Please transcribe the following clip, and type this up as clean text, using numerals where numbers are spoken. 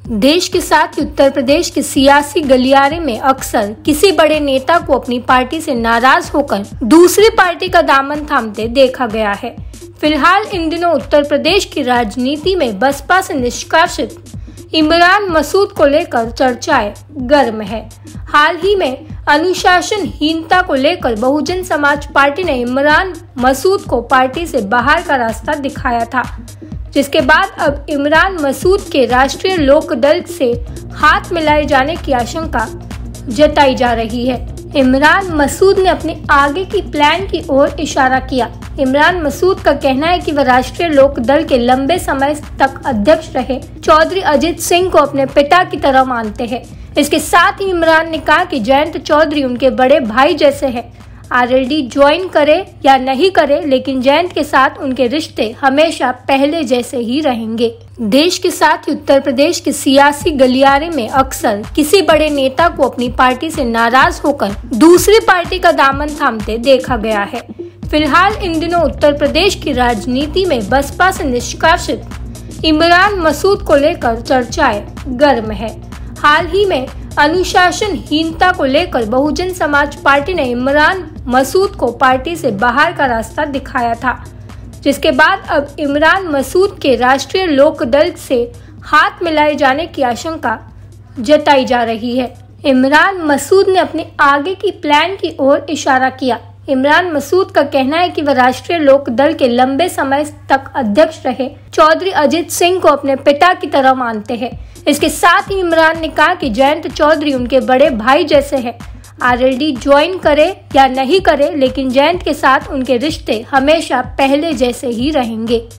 देश के साथ ही उत्तर प्रदेश के सियासी गलियारे में अक्सर किसी बड़े नेता को अपनी पार्टी से नाराज होकर दूसरी पार्टी का दामन थामते देखा गया है। फिलहाल इन दिनों उत्तर प्रदेश की राजनीति में बसपा से निष्कासित इमरान मसूद को लेकर चर्चाएं गर्म है। हाल ही में अनुशासनहीनता को लेकर बहुजन समाज पार्टी ने इमरान मसूद को पार्टी से बाहर का रास्ता दिखाया था, जिसके बाद अब इमरान मसूद के राष्ट्रीय लोक दल से हाथ मिलाए जाने की आशंका जताई जा रही है। इमरान मसूद ने अपने आगे की प्लान की ओर इशारा किया। इमरान मसूद का कहना है कि वह राष्ट्रीय लोक दल के लंबे समय तक अध्यक्ष रहे चौधरी अजित सिंह को अपने पिता की तरह मानते हैं। इसके साथ ही इमरान ने कहा कि जयंत चौधरी उनके बड़े भाई जैसे हैं। आरएलडी ज्वाइन करे या नहीं करे, लेकिन जयंत के साथ उनके रिश्ते हमेशा पहले जैसे ही रहेंगे। देश के साथ ही उत्तर प्रदेश के सियासी गलियारे में अक्सर किसी बड़े नेता को अपनी पार्टी से नाराज होकर दूसरी पार्टी का दामन थामते देखा गया है। फिलहाल इन दिनों उत्तर प्रदेश की राजनीति में बसपा से निष्कासित इमरान मसूद को लेकर चर्चाएं गर्म है। हाल ही में अनुशासनहीनता को लेकर बहुजन समाज पार्टी ने इमरान मसूद को पार्टी से बाहर का रास्ता दिखाया था, जिसके बाद अब इमरान मसूद के राष्ट्रीय लोक दल से हाथ मिलाए जाने की आशंका जताई जा रही है। इमरान मसूद ने अपने आगे की प्लान की ओर इशारा किया। इमरान मसूद का कहना है कि वह राष्ट्रीय लोक दल के लंबे समय तक अध्यक्ष रहे चौधरी अजित सिंह को अपने पिता की तरह मानते हैं। इसके साथ ही इमरान ने कहा कि जयंत चौधरी उनके बड़े भाई जैसे हैं। आरएलडी ज्वाइन करे या नहीं करे, लेकिन जयंत के साथ उनके रिश्ते हमेशा पहले जैसे ही रहेंगे।